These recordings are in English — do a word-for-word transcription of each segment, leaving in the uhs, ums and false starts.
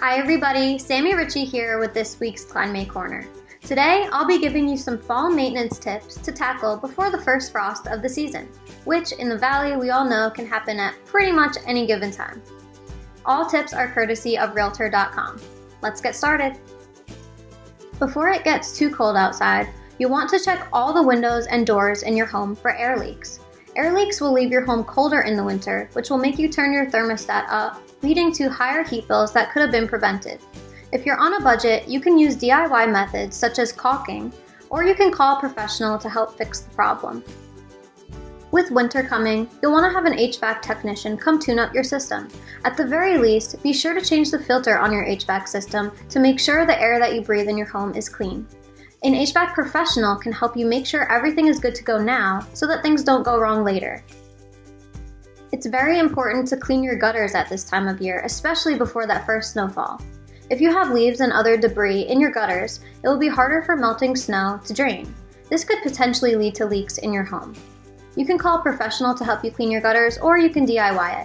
Hi everybody, Sammy Ritchie here with this week's Kline Corner. Today, I'll be giving you some fall maintenance tips to tackle before the first frost of the season, which in the valley we all know can happen at pretty much any given time. All tips are courtesy of realtor dot com. Let's get started. Before it gets too cold outside, you'll want to check all the windows and doors in your home for air leaks. Air leaks will leave your home colder in the winter, which will make you turn your thermostat up, leading to higher heat bills that could have been prevented. If you're on a budget, you can use D I Y methods such as caulking, or you can call a professional to help fix the problem. With winter coming, you'll want to have an H V A C technician come tune up your system. At the very least, be sure to change the filter on your H V A C system to make sure the air that you breathe in your home is clean. An H V A C professional can help you make sure everything is good to go now so that things don't go wrong later. It's very important to clean your gutters at this time of year, especially before that first snowfall. If you have leaves and other debris in your gutters, it will be harder for melting snow to drain. This could potentially lead to leaks in your home. You can call a professional to help you clean your gutters, or you can D I Y it.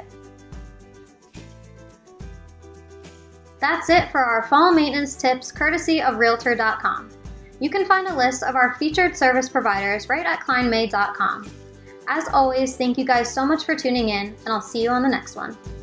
That's it for our fall maintenance tips courtesy of realtor dot com. You can find a list of our featured service providers right at kline may dot com. As always, thank you guys so much for tuning in, and I'll see you on the next one.